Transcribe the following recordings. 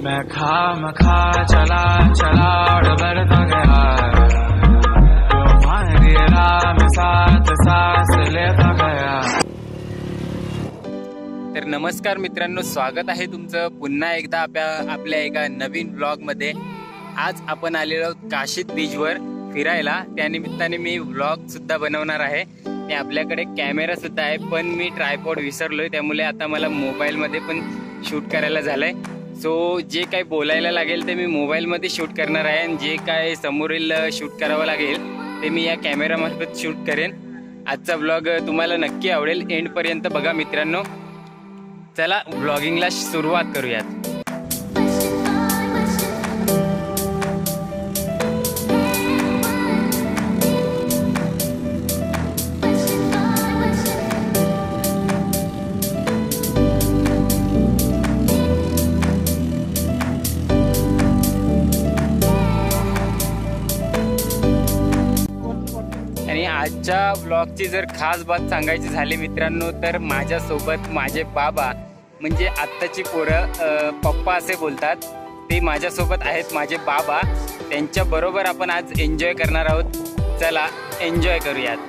मैं खामखा चला चला और बढ़ता गया, तुम्हारी राह में साथ सांस लेता गया। तर नमस्कार मित्रांनो, स्वागत आहे तुमचं पुन्हा एकदा आपल्या एका नवीन ब्लॉग मध्ये। आज आपण आलेलो आहोत काशीद बीचवर फिरायला। त्यानिमित्ताने मी ब्लॉग सुद्धा बनवणार आहे आणि आपल्याकडे कॅमेरा सुद्धा आहे, पण मी ट्रायपॉड विसरलोय, त्यामुळे आता मला मोबाईल मध्ये पण शूट करायला झालंय। सो जे काही बोलायला लागेल ते मी मोबाईल मध्ये शूट करणार आहे आणि जे काही समोरील शूट करावं लागेल ते मी या कॅमेरा मार्फत शूट करेन। आजचा ब्लॉग तुम्हाला नक्की आवडेल, एंड पर्यंत बघा मित्रांनो। चला ब्लॉगिंगला सुरुवात करूयात। आणि आजच्या ब्लॉगची जर खास बात सांगायची झाली मित्रांनो, तर माझ्यासोबत माझे बाबा म्हणजे आत्ताची पोरं पप्पा असे बोलतात, ते माझ्यासोबत आहेत माझे बाबा। त्यांच्या बरोबर आपण आज एन्जॉय करणार आहोत। चला एन्जॉय करूयात।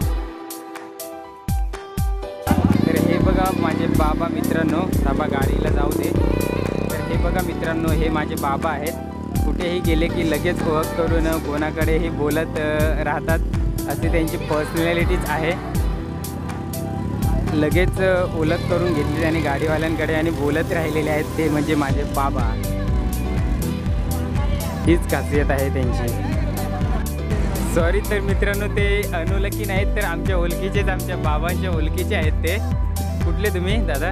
तर हे बघा माझे बाबा मित्रांनो, थांबा गाडीला जाऊ दे। तर हे बघा मित्रांनो, हे माझे बाबा आहेत। कुठेही गेले की लगेच ओळख करून कोणाकडेही बोलत राहतात, अशी त्यांची पर्सनॅलिटीच आहे। लगेच ओळख करून घेतली त्यांनी गाडीवाल्यांकडे आणि बोलत राहिलेले आहेत, ते म्हणजे माझे बाबा। हीच खासियत आहे त्यांची। सॉरी तर मित्रांनो, ते अनोळखी नाहीत, तर आमच्या ओळखीचेच, आमच्या बाबांच्या ओळखीचे आहेत ते। कुठले तुम्ही दादा?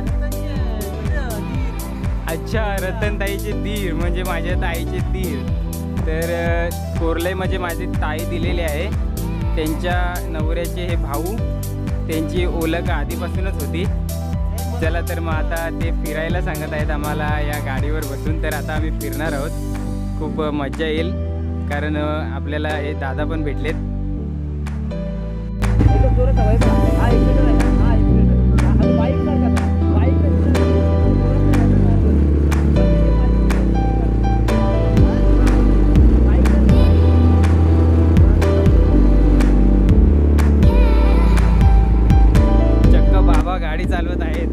अच्छा, रतनताईचे दीर म्हणजे माझ्या ताईचे दीर। तर कोरले म्हणजे माझी ताई दिलेली आहे, त्यांच्या नवऱ्याचे हे भाऊ, त्यांची ओळख आधीपासूनच होती। चला तर मग आता ते फिरायला सांगत आहेत आम्हाला या गाडीवर बसून, तर आता आम्ही फिरणार आहोत। खूप मजा येईल कारण आपल्याला हे दादा पण भेटलेत। गाडी चालवत आहेत।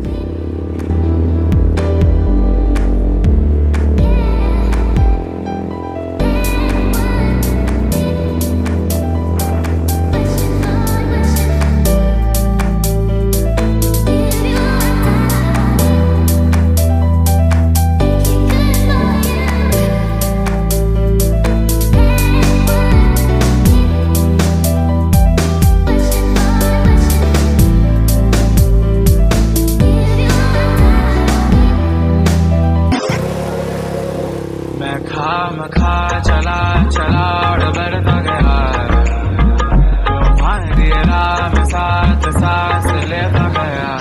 खामखा चला चला और बढ़ता गया, तुम्हारी राह में साथ सांस लेता गया।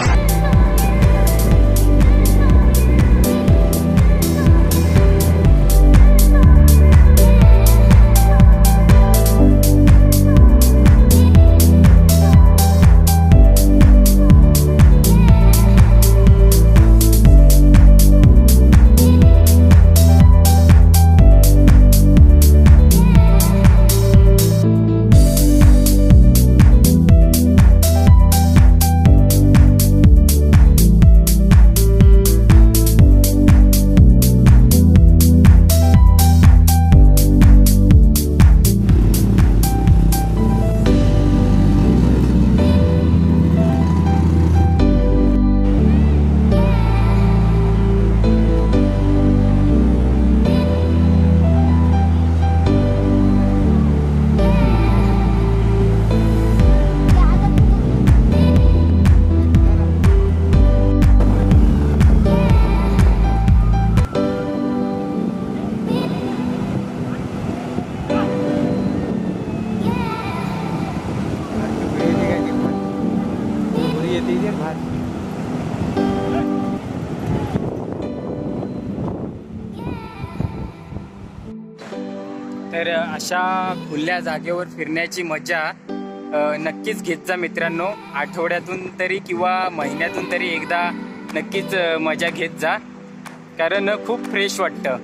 तर अशा खुल्या जागेवर फिरण्याची मजा नक्कीच घेत जा मित्रांनो। आठवड्यातून तरी किंवा महिन्यातून तरी एकदा नक्कीच मजा घेत जा, कारण खूप फ्रेश वाटतं।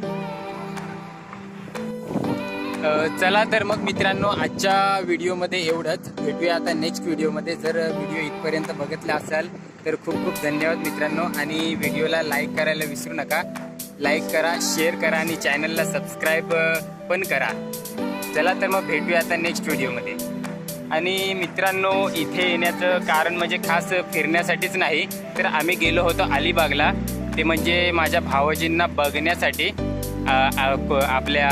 चला तर मग मित्रांनो, आजच्या व्हिडिओमध्ये एवढंच. भेटूया आता नेक्स्ट व्हिडिओमध्ये. जर व्हिडिओ इथपर्यंत बघितला असाल तर खूप खूप धन्यवाद मित्रांनो. आणि व्हिडिओला लाईक करायला विसरू नका. लाईक करा, शेअर करा आणि चॅनलला सबस्क्राईब पण करा. चला तर मग भेटूया आता नेक्स्ट व्हिडिओमध्ये. आणि मित्रांनो, इथे येण्याचं कारण म्हणजे खास फिरण्यासाठीच नाही, तर आम्ही गेलो होतो अलिबागला. ते म्हणजे माझ्या भावजींना बघण्यासाठी. आपल्या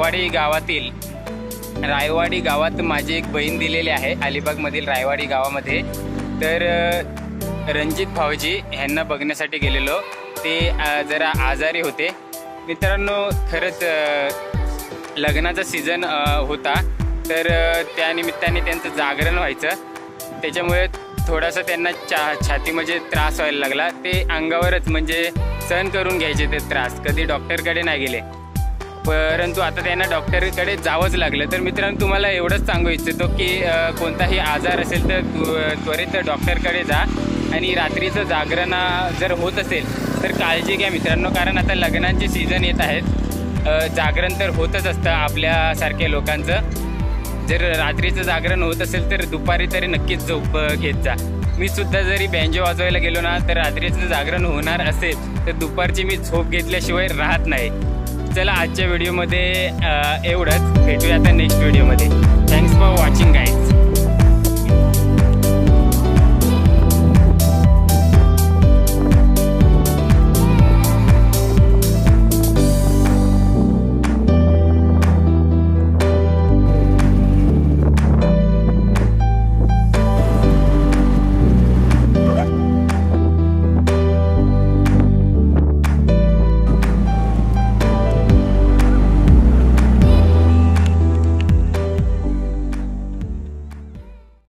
रायवाडी गावात माझी एक बहीण दिलेली आहे, अलिबागमधील रायवाडी गावामध्ये. तर रणजित भाऊजी ह्यांना बघण्यासाठी गेलेलो. ते जरा आजारी होते मित्रांनो. खरंच लग्नाचा सीझन होता, तर त्या निमित्ताने त्यांचं जागरण व्हायचं. त्याच्यामुळे थोडासा त्यांना छाती म्हणजे त्रास व्हायला लागला. ते अंगावरच म्हणजे सहन करून घ्यायचे ते त्रास. कधी डॉक्टरकडे नाही गेले, परंतु आता त्यांना डॉक्टरकडे जावंच लागलं. तर मित्रांनो, तुम्हाला एवढंच सांगू इच्छितो की कोणताही आजार असेल तर त्वरित डॉक्टरकडे जा. आणि रात्रीचं जागरण जर होत असेल तर काळजी घ्या मित्रांनो, कारण आता लग्नांचे सीझन येत आहेत. जागरण तर होतच असतं आपल्यासारख्या लोकांचं. जर रात्रीचं जागरण होत असेल तर दुपारी तरी नक्कीच झोप घेत जा. मी सुद्धा जरी बँजो वाजवायला गेलो ना, तर रात्रीचं जागरण होणार असेल तर दुपारची मी झोप घेतल्याशिवाय राहत नाही. चला, आजच्या व्हिडिओमध्ये एवढंच. भेटूया आता नेक्स्ट व्हिडिओमध्ये. Thanks for watching guys.